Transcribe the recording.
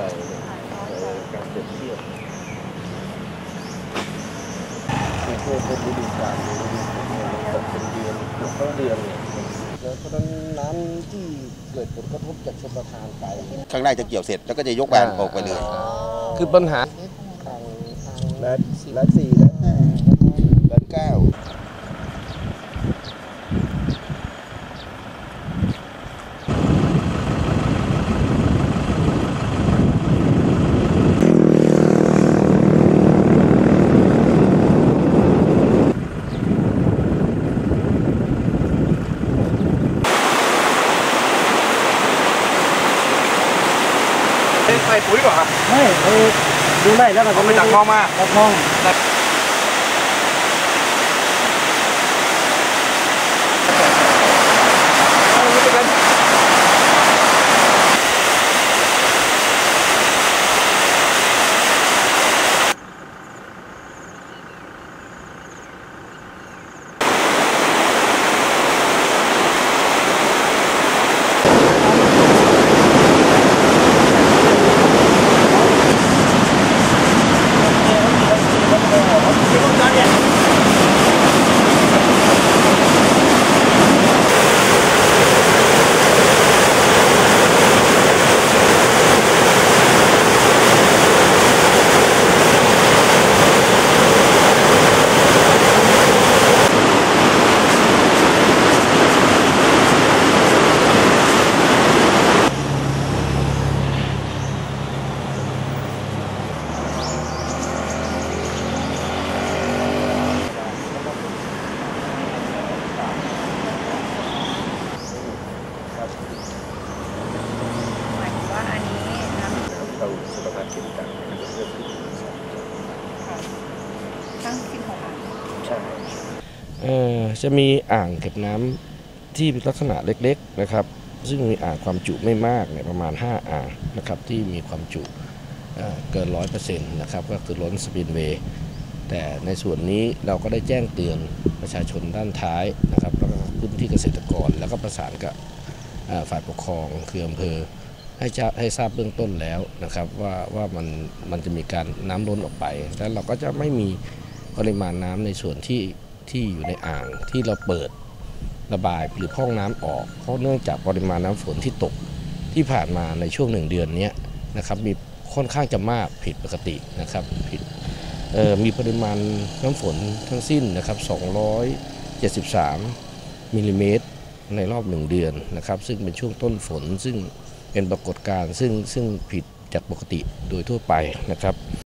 การเปรียบเทียบคือช่วงต้นฤดูกาลฤดูฝนเนี่ยมันตกเป็นเดือนเกือบทั้งเดือนเนี่ยแล้วเพราะฉะนั้นน้ำที่เกิดผลกระทบจากชลประทานไปข้างในจะเกี่ยวเสร็จแล้วก็จะยกแบนออกไปเลยคือปัญหาและสี่และเก้าใส่ปุ๋ยก่อนครับไม่ดูได้แล้วก็ไปตักคลองมาตักคลองเราสุขภาพเป็นการเพิ่มขึ้นทั้ง16 อ่างใช่จะมีอ่างเก็บน้ำที่ลักษณะเล็กๆนะครับซึ่งมีอ่างความจุไม่มากเนี่ยประมาณ5อ่างนะครับที่มีความจุเกิน 100% นะครับก็คือล้นสปินเวย์แต่ในส่วนนี้เราก็ได้แจ้งเตือนประชาชนด้านท้ายนะครับแล้วก็พื้นที่เกษตรกรแล้วก็ประสานกับฝ่ายปกครองคืออำเภอให้ทราบเบื้องต้นแล้วนะครับว่ามันจะมีการน้ำล้นออกไปแล้วเราก็จะไม่มีปริมาณน้ำในส่วนที่อยู่ในอ่างที่เราเปิดระบายหรือพร่องน้ำออกเพราะเนื่องจากปริมาณน้ำฝนที่ตกที่ผ่านมาในช่วง1 เดือนนี้นะครับมีค่อนข้างจะมากผิดปกตินะครับมีปริมาณน้ำฝนทั้งสิ้นนะครับ273มิลลิเมตรในรอบ1 เดือนนะครับซึ่งเป็นช่วงต้นฝนซึ่งเป็นปรากฏการณ์ซึ่งผิดจากปกติโดยทั่วไปนะครับ